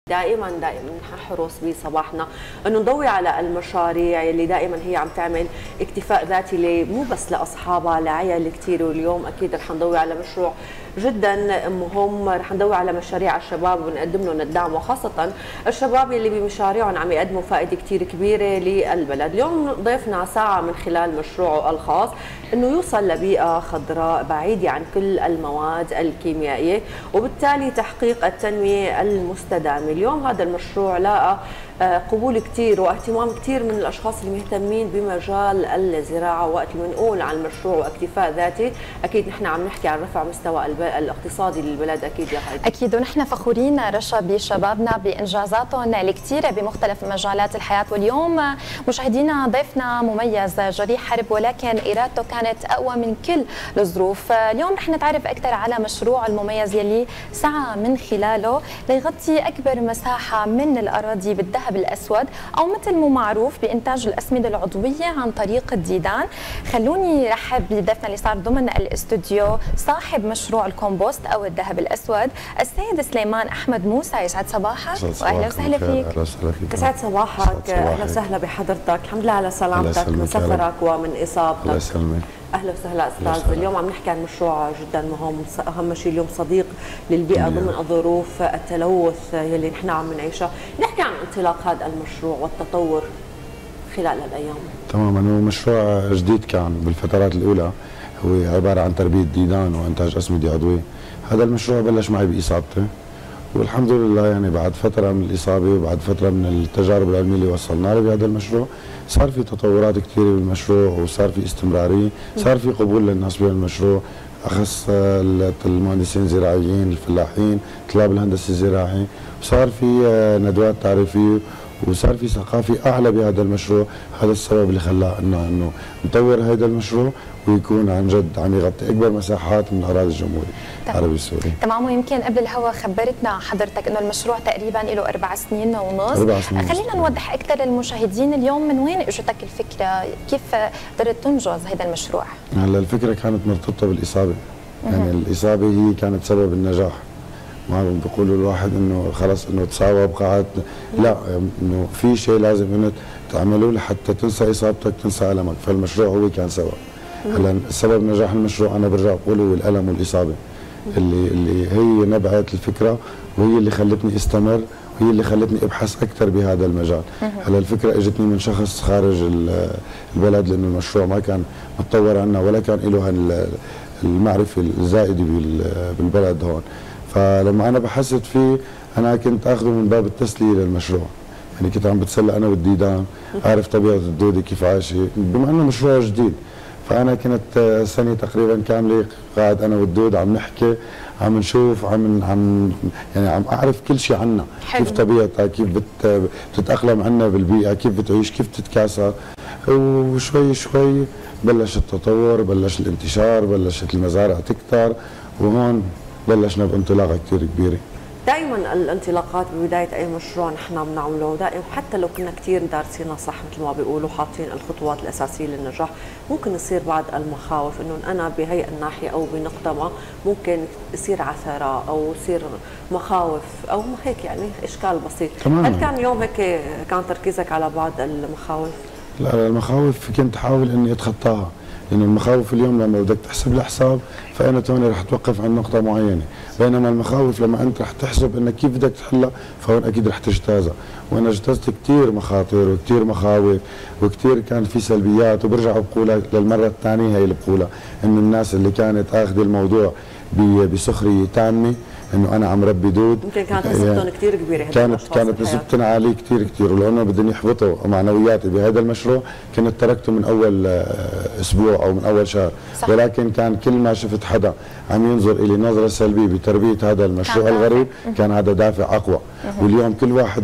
دائما نحرص بصباحنا انه نضوي على المشاريع اللي دائما هي عم تعمل اكتفاء ذاتي مو بس لاصحابها، لعيال كثير. واليوم اكيد رح نضوي على مشروع جدا مهم، رح ندور على مشاريع الشباب ونقدم لهم الدعم، وخاصه الشباب اللي بمشاريعهم عم يقدموا فائده كثير كبيره للبلد. اليوم ضيفنا ساعه من خلال مشروعه الخاص انه يوصل لبيئه خضراء بعيده عن كل المواد الكيميائيه، وبالتالي تحقيق التنميه المستدامه. اليوم هذا المشروع لاقى قبول كثير واهتمام كثير من الاشخاص اللي مهتمين بمجال الزراعه. وقت اللي بنقول عن المشروع واكتفاء ذاتي، اكيد نحن عم نحكي عن رفع مستوى الاقتصادي للبلد. اكيد يا هيدي، اكيد. ونحن فخورين رشا بشبابنا بانجازاتهم الكثيره بمختلف مجالات الحياه. واليوم مشاهدينا ضيفنا مميز جريح حرب، ولكن ارادته كانت اقوى من كل الظروف. اليوم رح نتعرف اكثر على مشروع المميز يلي سعى من خلاله ليغطي اكبر مساحه من الاراضي بالذهب الاسود، او مثل ما معروف بانتاج الاسمده العضويه عن طريق الديدان. خلوني رحب بضيفنا اللي صار ضمن الاستوديو صاحب مشروع الكومبوست او الذهب الاسود، السيد سليمان احمد موسى. يسعد صباحك واهلا وسهلا فيك. اهلا وسهلا فيك. يسعد صباحك، اهلا وسهلا بحضرتك. الحمد لله على سلامتك من سفرك ومن اصابتك. الله يسلمك. اهلا وسهلا استاذ. اليوم عم نحكي عن مشروع جدا مهم، اهم شيء اليوم صديق للبيئه ضمن ظروف التلوث يلي نحن عم نعيشها. نحكي عن انطلاق هذا المشروع والتطور خلال الايام. تماما، هو مشروع جديد كان بالفترات الاولى، هو عباره عن تربيه ديدان وانتاج اسمده عضويه. هذا المشروع بلش معي باصابتي، والحمد لله يعني بعد فتره من الاصابه وبعد فتره من التجارب العلميه اللي وصلنا له بهذا المشروع، صار في تطورات كثيره بالمشروع وصار في استمراريه، صار في قبول للناس بالمشروع، اخص المهندسين الزراعيين، الفلاحين، طلاب الهندسه الزراعي، وصار في ندوات تعريفيه، وصار في ثقافه اعلى بهذا المشروع. هذا السبب اللي خلاه انه نطور هذا المشروع ويكون عن جد عم يغطي اكبر مساحات من اراضي الجمهوريه العربي السوري. تمام. ويمكن قبل الهوا خبرتنا حضرتك انه المشروع تقريبا له 4 سنين ونص. 4 سنين. خلينا نوضح اكثر للمشاهدين اليوم من وين اجتك الفكره، كيف قدرت تنجز هذا المشروع؟ هلا الفكره كانت مرتبطه بالاصابه، يعني الاصابه هي كانت سبب النجاح. ما بيقولوا الواحد انه خلص انه تصاوب قعدت، لا، انه في شيء لازم انه تعمله لحتى تنسى اصابتك، تنسى المك، فالمشروع هو كان سبب. هلا سبب نجاح المشروع انا برجع بقول هو الالم والاصابه اللي هي نبعت الفكره، وهي اللي خلتني استمر، وهي اللي خلتني ابحث اكثر بهذا المجال. هلا الفكره اجتني من شخص خارج البلد، لانه المشروع ما كان متطور عنا ولا كان له المعرفه الزائده بالبلد هون. فلما انا بحثت فيه انا كنت اخذه من باب التسليه للمشروع، يعني كنت عم بتسلى انا والديدان، عارف طبيعه الدوده كيف عايشه، بما انه مشروع جديد. فانا كنت سنه تقريبا كامله قاعد انا والدود عم نحكي، عم نشوف، عم يعني عم اعرف كل شيء عنها، كيف طبيعتها، كيف بتتاقلم عنا بالبيئه، كيف بتعيش، كيف تتكاسى. وشوي شوي بلش التطور، بلش الانتشار، بلشت المزارع تكتر، وهون بلشنا بانطلاقه كثير كبيره. دائما الانطلاقات ببدايه اي مشروع نحن بنعمله دائما، حتى لو كنا كثير دارسينها صح مثل ما بيقولوا، حاطين الخطوات الاساسيه للنجاح، ممكن يصير بعض المخاوف انه انا بهي الناحيه او بنقطه ما ممكن يصير عثره او يصير مخاوف او هيك، يعني اشكال بسيط. تماما. هل كان اليوم هيك كان تركيزك على بعض المخاوف؟ لا، المخاوف كنت احاول اني اتخطاها، لأن المخاوف اليوم لما بدك تحسب الحساب فأنت هون رح توقف عند نقطة معينة، بينما المخاوف لما أنت رح تحسب أنك كيف بدك تحلها فهون أكيد رح تجتازها. وأنا اجتزت كثير مخاطر وكثير مخاوف وكثير كان في سلبيات، وبرجع بقولها للمرة الثانية هي اللي بقولها، إنه الناس اللي كانت آخذة الموضوع بسخرية تامة، انه انا عم ربي دود، يمكن كانت نسبتهم كثير كبيره. كانت نسبتهم عاليه كثير، ولانه بدهم يحبطوا معنوياتي بهذا المشروع كنت تركته من اول اسبوع او من اول شهر. صح. ولكن كان كل ما شفت حدا عم ينظر الي نظره سلبيه بتربيه هذا المشروع الغريب كان هذا دافع اقوى. واليوم كل واحد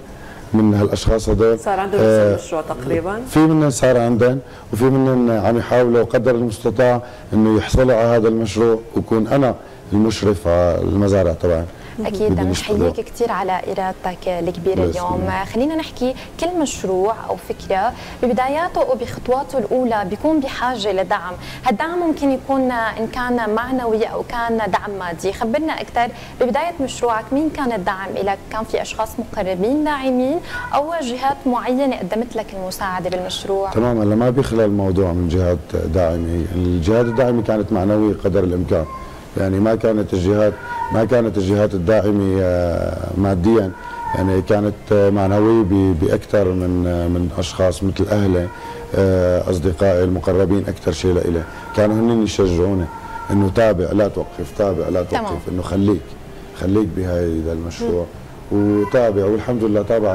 من هالاشخاص هذول صار عندهم نفس المشروع تقريبا، في منهم صار عندهم، وفي منهم عم يحاولوا قدر المستطاع انه يحصلوا على هذا المشروع، وكون انا المشرف على المزارع طبعا. اكيد بنحييك كثير على ارادتك الكبيره اليوم. خلينا نحكي كل مشروع او فكره ببداياته وبخطواته الاولى بيكون بحاجه لدعم، هالدعم ممكن يكون ان كان معنوي او كان دعم مادي. خبرنا اكثر ببدايه مشروعك مين كان الدعم لك؟ كان في اشخاص مقربين داعمين او جهات معينه قدمت لك المساعده بالمشروع؟ تمام، هلا ما بيخلى الموضوع من جهات داعمه، الجهات الداعمه كانت معنويه قدر الامكان، يعني ما كانت الجهات الداعمه ماديا، يعني كانت معنويه باكثر من اشخاص مثل اهلي، اصدقائي المقربين اكثر شيء لإلي، كانوا هن يشجعوني انه تابع لا توقف، تابع لا توقف، انه خليك بهذا المشروع وتابع، والحمد لله تابعت.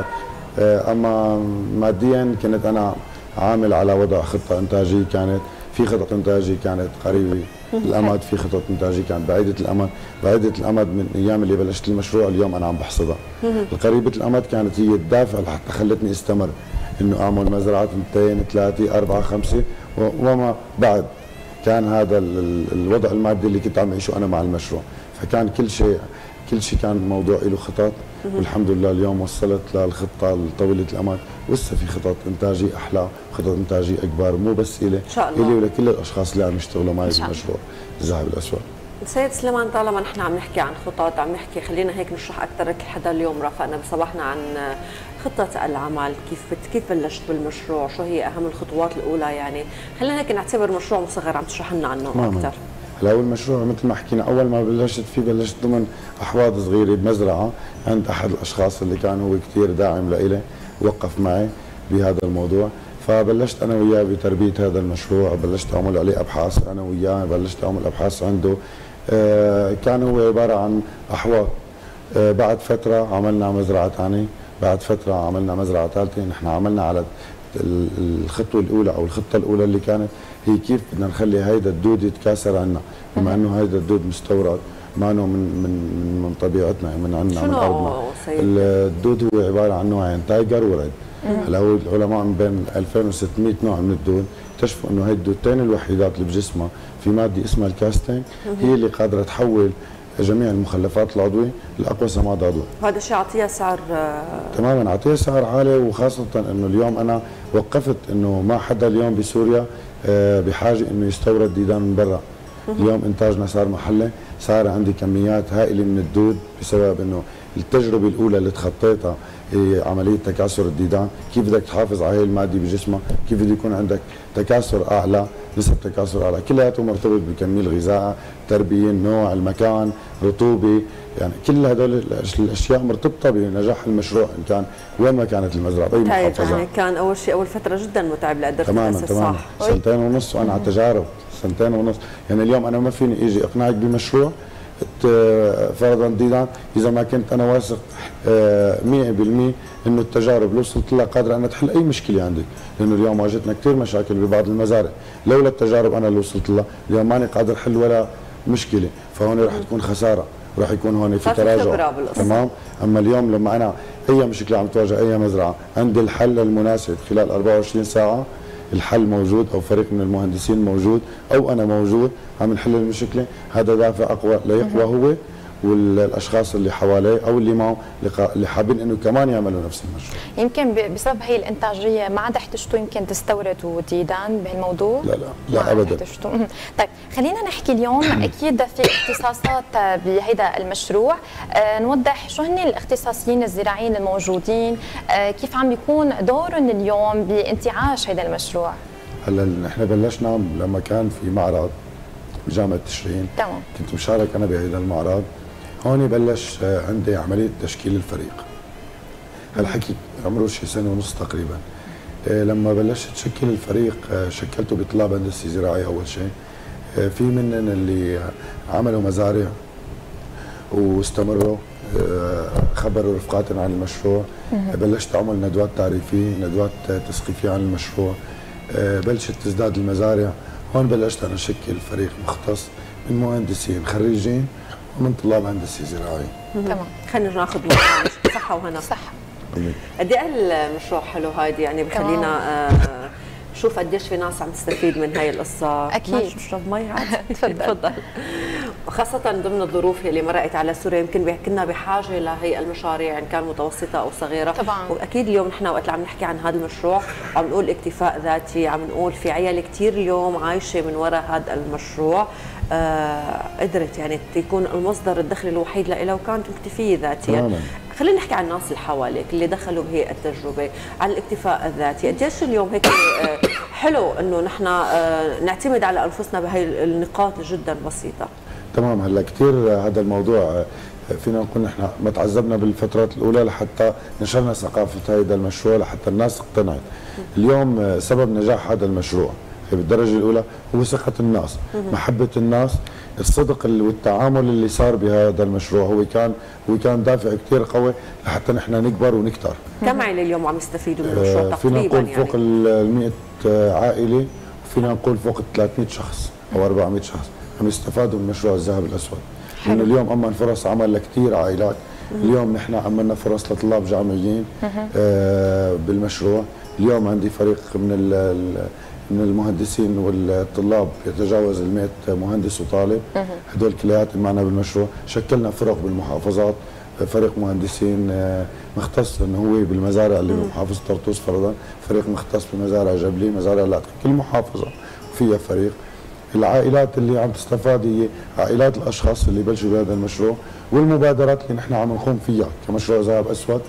اما ماديا كنت انا عامل على وضع خطه انتاجيه، كانت في خطط انتاجيه كانت قريبه الامد، في خطط انتاجيه كانت بعيده الامد من ايام اللي بلشت المشروع، اليوم انا عم بحصدها. القريبه الامد كانت هي الدافع لحتى خلتني استمر انه اعمل مزرعه 2 3 4 5 وما بعد. كان هذا الوضع المادي اللي كنت عم اعيشه انا مع المشروع، فكان كل شيء كان موضوع له خطط، والحمد لله اليوم وصلت للخطه الطويله الامد، ولسه في خطط انتاجيه احلى، خطط انتاجيه اكبر، مو بس الي ولكل الاشخاص اللي عم يشتغلوا معي بالمشروع الذهب الاسود. سيد سليمان، طالما نحن عم نحكي عن خطط، عم نحكي خلينا هيك نشرح اكثر. كل حدا اليوم رافقنا بصباحنا عن خطة العمل، كيف بلشت بالمشروع، شو هي اهم الخطوات الاولى، يعني خلينا هيك نعتبر مشروع مصغر عم تشرح لنا عنه اكثر. هلا هو المشروع مثل ما حكينا اول ما بلشت ضمن احواض صغيره بمزرعه عند احد الاشخاص اللي كان هو كثير داعم لإلي، وقف معي بهذا الموضوع، فبلشت انا وياه بتربيه هذا المشروع، بلشت اعمل عليه ابحاث انا وياه، بلشت اعمل ابحاث عنده. كان هو عباره عن احواض. بعد فتره عملنا مزرعه ثانيه، بعد فتره عملنا مزرعه ثالثه. نحن عملنا على الخطوه الاولى او الخطه الاولى اللي كانت هي كيف بدنا نخلي هيدا الدود يتكاثر عنا، بما انه هيدا الدود مستورد، ما انه من طبيعتنا، من عندنا من ارضنا. الدود هو عباره عن نوعين، تايجر وريد. هلا هو العلماء من بين 2600 نوع من الدود اكتشفوا انه هي الدودتين الوحيدات اللي بجسمها في ماده اسمها الكاستين، هي اللي قادره تحول جميع المخلفات العضويه لاقوى سماد عضوي. هذا الشيء اعطيها سعر تماما، اعطيها سعر عالي، وخاصه انه اليوم انا وقفت انه ما حدا اليوم بسوريا بحاجه انه يستورد ديدان من برا. اليوم انتاجنا صار محلي، صار عندي كميات هائله من الدود بسبب انه التجربه الاولى اللي تخطيتها هي عمليه تكاثر الديدان، كيف بدك تحافظ على هي الماده بجسمها، كيف بده يكون عندك تكاثر اعلى، نسب تكاثر اعلى، كلياته مرتبط بكميه الغذاء، التربيه، النوع، المكان، رطوبه، يعني كل هدول الاشياء مرتبطه بنجاح المشروع ان كان وين ما كانت المزرعه باي محافظه. يعني كان اول فتره جدا متعب لقدرت تماما صح. 2.5 سنين وانا على تجارب 2.5 سنين، يعني اليوم انا ما فيني اجي اقنعك بمشروع فرضا ديدان اذا ما كنت انا واثق 100% انه التجارب اللي وصلت لها قادره انها تحل اي مشكله عندي، لانه اليوم واجهتنا كثير مشاكل ببعض المزارع، لولا التجارب انا اللي وصلت لها اليوم ماني قادر احل ولا مشكله، فهون رح تكون خساره، ورح يكون هون في تراجع. تمام. اما اليوم لما انا اي مشكله عم تواجه اي مزرعه عندي الحل المناسب خلال 24 ساعه، الحل موجود، او فريق من المهندسين موجود، او انا موجود عم نحل المشكله. هذا دافع اقوى ليقوى هو والاشخاص اللي حواليه او اللي معه اللي حابين انه كمان يعملوا نفس المشروع. يمكن بسبب هي الانتاجيه ما عاد احتجتوا يمكن تستوردوا ديدان بهالموضوع؟ لا ابدا. طيب خلينا نحكي اليوم اكيد في اختصاصات بهيدا المشروع، نوضح شو هن الاختصاصيين الزراعيين الموجودين، كيف عم بيكون دورهم اليوم بانتعاش هيدا المشروع؟ هلا نحن بلشنا لما كان في معرض بجامعه تشرين. تمام. كنت مشارك انا بهذا المعرض، هون بلش عندي عمليه تشكيل الفريق. هالحكي عمره شي 1.5 سنة تقريبا. لما بلشت شكل الفريق شكلته بطلاب هندسي زراعي اول شيء. في منن اللي عملوا مزارع واستمروا، خبروا رفقاتهم عن المشروع. بلشت اعمل ندوات تعريفيه، ندوات تثقيفيه عن المشروع. بلشت تزداد المزارع. هون بلشت انا اشكل فريق مختص من مهندسين خريجين ومن طلاب هندسي زراعي. تمام. خلينا ناخذ صحه وهنا. صحه. قد ايه المشروع حلو هيدي، يعني بخلينا نشوف قديش في ناس عم تستفيد من هاي القصه. اكيد. نشرب مي عادي. تفضل. خاصة ضمن الظروف اللي مرقت على سوريا، يمكن كنا بحاجة لهي المشاريع إن كان متوسطة أو صغيرة طبعا. وأكيد اليوم نحن وقت عم نحكي عن هذا المشروع عم نقول اكتفاء ذاتي، عم نقول في عيال كثير اليوم عايشة من وراء هذا المشروع قدرت يعني تكون المصدر الدخل الوحيد لها وكانت مكتفية ذاتيا. خلينا نحكي عن الناس اللي حواليك اللي دخلوا بهي التجربة على الاكتفاء الذاتي، قديش اليوم هيك حلو انه نحن نعتمد على انفسنا بهي النقاط جدا بسيطة. تمام. هلا كثير هذا الموضوع فينا نقول نحن ما تعذبنا بالفترات الاولى لحتى نشرنا ثقافه هذا المشروع لحتى الناس اقتنعت. اليوم سبب نجاح هذا المشروع بالدرجه الاولى هو ثقه الناس، محبه الناس، الصدق والتعامل اللي صار بهذا المشروع هو كان دافع كثير قوي لحتى نحن نكبر ونكتر. كم عائله اليوم عم يستفيدوا من المشروع تقريبا؟ فينا نقول فوق ال 100 عائله، وفينا نقول فوق ال 300 شخص او 400 شخص عم يستفادوا من مشروع الذهب الاسود. لانه اليوم امن فرص عمل لكثير عائلات. اليوم نحن عملنا فرص لطلاب جامعيين بالمشروع. اليوم عندي فريق من المهندسين والطلاب يتجاوز ال 100 مهندس وطالب، هدول كلياتهم معنا بالمشروع. شكلنا فرق بالمحافظات، فريق مهندسين مختص انه هو بالمزارع اللي بمحافظه طرطوس فرضا، فريق مختص بمزارع جبلي، مزارع لاتقي، كل محافظه فيها فريق. العائلات اللي عم تستفاد هي عائلات الاشخاص اللي بلشوا بهذا المشروع، والمبادرات اللي نحن عم نقوم فيها كمشروع ذهب اسود.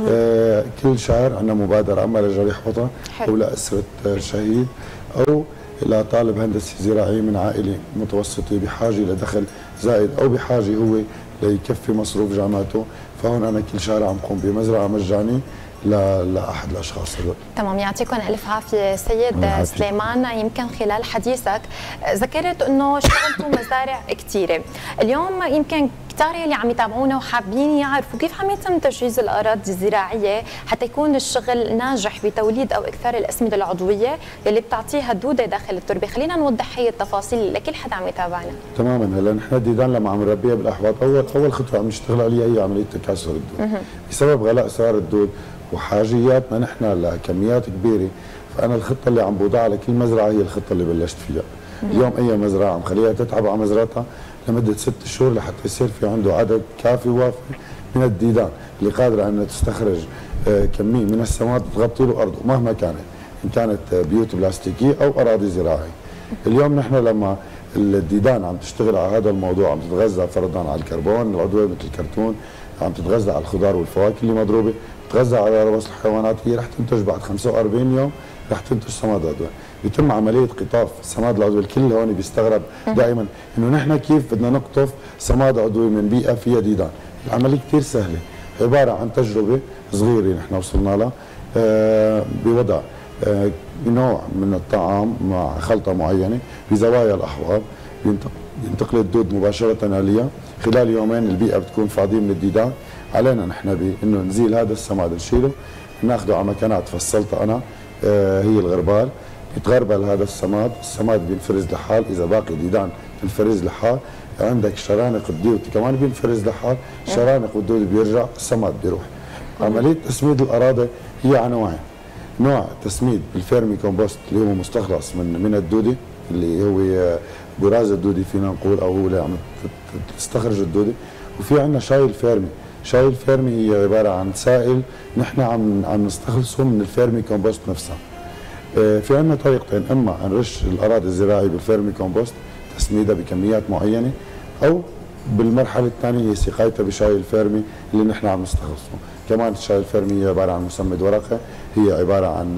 كل شهر عندنا مبادره اما لجريح وطن او لاسره شهيد او الى طالب هندسي زراعي من عائله متوسطه بحاجه لدخل زائد او بحاجه هو ليكفي مصروف جامعته. فهون انا كل شهر عم قوم بمزرعه مجاني لاحد الاشخاص هذول. تمام، يعطيكم الف عافيه سيد سليمان. يمكن خلال حديثك ذكرت انه اشتغلتوا مزارع كثيره، اليوم يمكن كثار اللي عم يتابعونا وحابين يعرفوا كيف عم يتم تجهيز الاراضي الزراعيه حتى يكون الشغل ناجح بتوليد او اكثار الاسمده العضويه اللي بتعطيها الدوده داخل التربه. خلينا نوضح هي التفاصيل لكل حدا عم يتابعنا. تماما. هلا نحن الديدان لما عم نربيها بالاحواض اول خطوه عم نشتغل عليها هي عمليه تكاثر الدود. بسبب غلاء اسعار الدود وحاجياتنا نحن لكميات كبيره، فانا الخطه اللي عم بوضعها لكل مزرعه هي الخطه اللي بلشت فيها. اليوم اي مزرعه عم خليها تتعب على مزرعتها لمده 6 شهور لحتى يصير في عنده عدد كافي وافي من الديدان اللي قادره انها تستخرج كميه من السماد تغطي له ارضه مهما كانت، ان كانت بيوت بلاستيكيه او اراضي زراعيه. اليوم نحن لما الديدان عم تشتغل على هذا الموضوع، عم تتغذى فرضا على الكربون العضوي مثل الكرتون، عم تتغذى على الخضار والفواكه اللي مضروبه، تتغذى على رواسب الحيوانات، هي رح تنتج بعد 45 يوم رح تنتج سماد عضوي. يتم عمليه قطاف السماد العضوي. الكل هون بيستغرب دائما انه نحن كيف بدنا نقطف سماد عضوي من بيئه فيها ديدان. العمليه كثير سهله، عباره عن تجربه صغيره نحن وصلنا لها بوضع نوع من الطعام مع خلطه معينه بزوايا الاحواض، ينتقل الدود مباشره عليها. خلال يومين البيئه بتكون فاضيه من الديدان. علينا نحن انه نزيل هذا السماد، نشيله ناخذه على مكانات فصلتها انا هي الغربال. يتغربل هذا السماد بينفرز لحال، اذا باقي ديدان بينفرز لحال. عندك شرانق الدود كمان بينفرز لحال، شرانق والدود بيرجع، السماد بيروح. عمليه تسميد الاراضي هي على نوعين، نوع تسميد بالفيرمي كومبوست اللي هو مستخلص من الدوده اللي هو براز الدوده فينا نقول، او هو اللي عم تستخرج الدوده. وفي عندنا شاي الفيرمي. شاي الفيرمي هي عباره عن سائل نحن عم نستخلصه من الفيرمي كومبوست نفسها. في عندنا طريقتين، اما نرش الاراضي الزراعيه بالفيرمي كومبوست تسميدها بكميات معينه، او بالمرحله الثانيه هي سقايتها بشاي الفيرمي اللي نحن عم نستخلصه. كمان الشاي الفيرمي هي عباره عن مسمد ورقه، هي عباره عن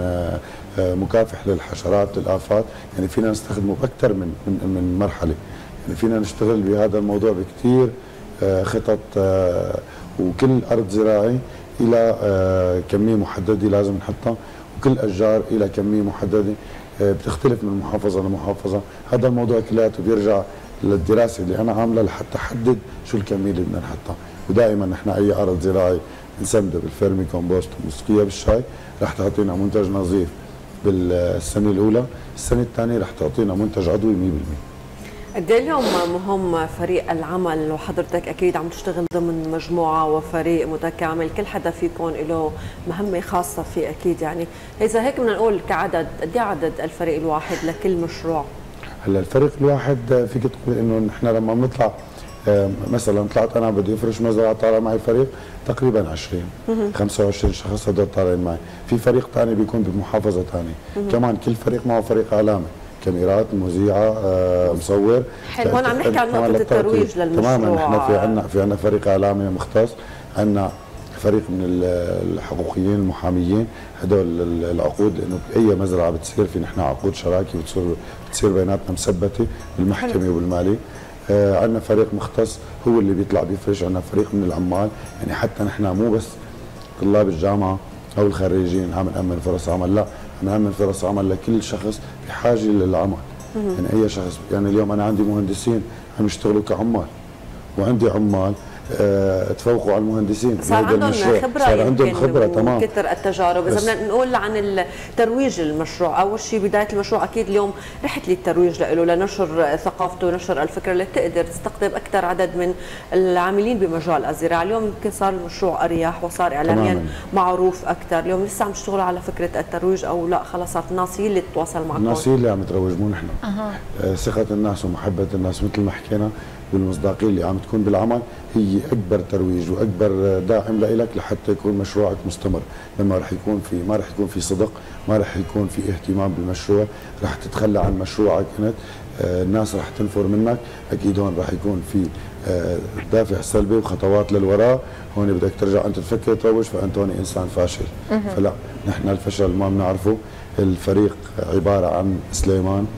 مكافح للحشرات للافات، يعني فينا نستخدمه باكثر من مرحله، يعني فينا نشتغل بهذا الموضوع بكثير خطط، وكل ارض زراعي الى كميه محدده لازم نحطها، وكل اشجار الى كميه محدده بتختلف من محافظه لمحافظه. هذا الموضوع كلياته بيرجع للدراسه اللي انا عاملها لحتى احدد شو الكميه اللي بدنا نحطها. ودائما نحن اي ارض زراعي نسمدها بالفيرمي كومبوست ونسقيها بالشاي رح تعطينا منتج نظيف بالسنه الاولى، السنه الثانيه رح تعطينا منتج عضوي 100%. قد ايه اليوم مهم فريق العمل، وحضرتك اكيد عم تشتغل ضمن مجموعه وفريق متكامل، كل حدا فيكم له مهمه خاصه فيه اكيد، يعني اذا هيك بدنا نقول كعدد قد ايه عدد الفريق الواحد لكل مشروع؟ هلا الفريق الواحد فيك تقول انه نحن لما بنطلع مثلا طلعت انا بدي افرش مزرعه، طالع معي فريق تقريبا 20 25 شخص هدول طالعين معي، في فريق ثاني بيكون بمحافظه ثانيه، كمان كل فريق معه فريق اعلامي، كاميرات، مذيعه، مصور. حلو، هون عم نحكي عن نقطه الترويج للمشروع. تماما، احنا في عندنا فريق اعلامي مختص، عندنا فريق من الحقوقيين المحاميين، هدول العقود، لانه اي مزرعه بتصير في نحن عقود شراكه بتصير بيناتنا مثبته بالمحكمه وبالمالي. عندنا فريق مختص هو اللي بيطلع بيفرش، عندنا فريق من العمال، يعني حتى نحن مو بس طلاب الجامعه او الخريجين عم نأمن فرص عمل، لا، عم نأمن فرص عمل لكل شخص بحاجه للعمل. يعني اي شخص، يعني اليوم انا عندي مهندسين عم يشتغلوا كعمال، وعندي عمال تفوقوا على المهندسين، صار عندهم خبره، صار عندهم خبره تمام، كثر التجارب. اذا بدنا نقول عن الترويج للمشروع، اول شيء بدايه المشروع اكيد اليوم رحت لي الترويج له لنشر ثقافته ونشر الفكره اللي تقدر تستقطب اكثر عدد من العاملين بمجال الزراعه. اليوم يمكن صار المشروع اريح وصار اعلاميا معروف اكثر، اليوم لسه عم تشتغلوا على فكره الترويج او لا خلص صارت الناس هي اللي تتواصل معكم؟ الناس هي اللي عم تروج، مو نحن. ثقه الناس ومحبه الناس مثل ما حكينا، والمصداقيه اللي عم تكون بالعمل هي اكبر ترويج واكبر داعم لك لحتى يكون مشروعك مستمر. لما ما رح يكون في صدق، ما رح يكون في اهتمام بالمشروع، رح تتخلى عن مشروعك انت، الناس رح تنفر منك، اكيد هون رح يكون في دافع سلبي وخطوات للوراء، هون بدك ترجع انت تفكر تروج، فانت هون انسان فاشل. فلا، نحن الفشل ما بنعرفه. الفريق عباره عن سليمان،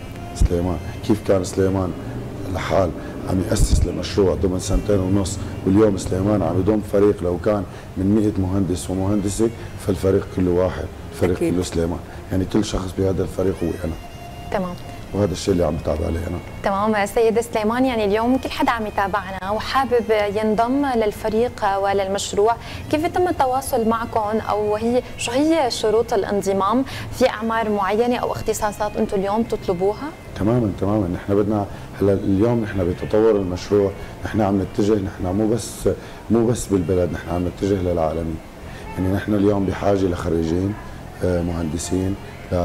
كيف كان سليمان لحال عم يأسس لمشروع ضمن 2.5 سنين، واليوم سليمان عم يضم فريق لو كان من 100 مهندس ومهندسة، فالفريق كله واحد، الفريق كله سليمان، يعني كل شخص بهذا الفريق هو أنا. تمام. وهذا الشيء اللي عم بتعب عليه أنا. تمام سيد سليمان، يعني اليوم كل حدا عم يتابعنا وحابب ينضم للفريق وللمشروع، كيف يتم التواصل معكم، او شو هي شروط الانضمام؟ في اعمار معينه او اختصاصات انتم اليوم تطلبوها؟ تماما، نحن بدنا هلا اليوم نحن بتطور المشروع، نحن عم نتجه، نحن مو بس بالبلد، نحن عم نتجه للعالمي. يعني نحن اليوم بحاجه لخريجين مهندسين،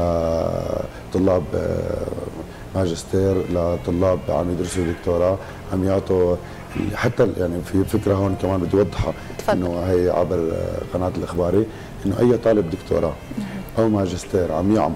لطلاب ماجستير، لطلاب عم يدرسوا دكتوراه، عم يعطوا حتى، يعني في فكره هون كمان بدي اوضحها، انه هي عبر قناه الاخباري، انه اي طالب دكتوراه او ماجستير عم يعمل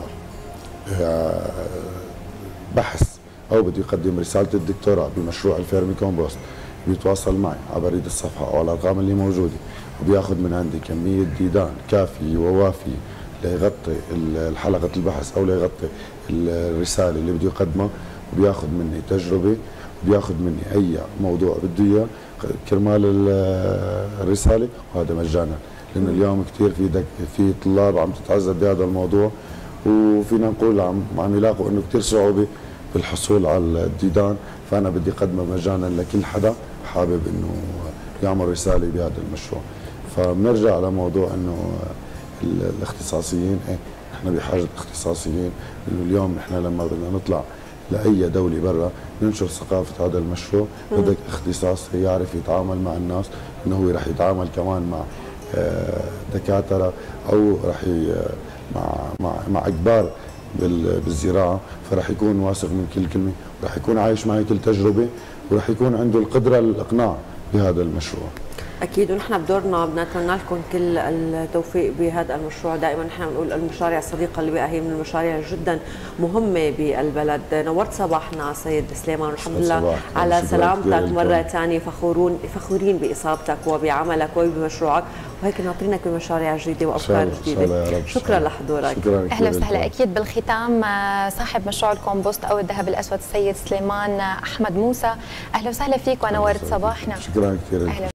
بحث او بده يقدم رساله الدكتوراه بمشروع الفيرمي كومبوست، بيتواصل معي على بريد الصفحه او على الارقام اللي موجوده، وبياخذ من عندي كميه ديدان كافيه ووافيه ليغطي حلقه البحث او ليغطي الرساله اللي بده يقدمها، وبياخذ مني تجربه، وبياخذ مني اي موضوع بده اياه كرمال الرساله، وهذا مجانا، لانه اليوم كثير في طلاب عم تتعذب بهذا الموضوع، وفينا نقول عم يلاقوا انه كثير صعوبه بالحصول على الديدان، فانا بدي اقدمه مجانا لكل حدا حابب انه يعمل رساله بهذا المشروع. فبنرجع على موضوع انه الاختصاصيين، نحن بحاجه اختصاصيين، لانه اليوم نحن لما بدنا نطلع لاي دوله برا ننشر ثقافه هذا المشروع، بدك اختصاصي يعرف يتعامل مع الناس، انه هو رح يتعامل كمان مع دكاتره، او رح مع كبار بالزراعه، فرح يكون واثق من كل كلمه، ورح يكون عايش معي كل تجربه، ورح يكون عنده القدره للاقناع بهذا المشروع. اكيد، ونحن بدورنا بنتمنى لكم كل التوفيق بهذا المشروع. دائما نحن بنقول المشاريع الصديقه للبيئه هي من المشاريع جدا مهمه بالبلد. نورت صباحنا سيد سليمان، والحمد لله على سلامتك مره ثانيه، فخورين باصابتك وبعملك وبمشروعك، وهيك ناطرينك بمشاريع جديده وافكار جديده. شكرا لحضورك. اهلا وسهلا. اكيد بالختام صاحب مشروع الكومبوست او الذهب الاسود السيد سليمان احمد موسى، اهلا وسهلا فيك ونورت صباحنا. شكرا كثير.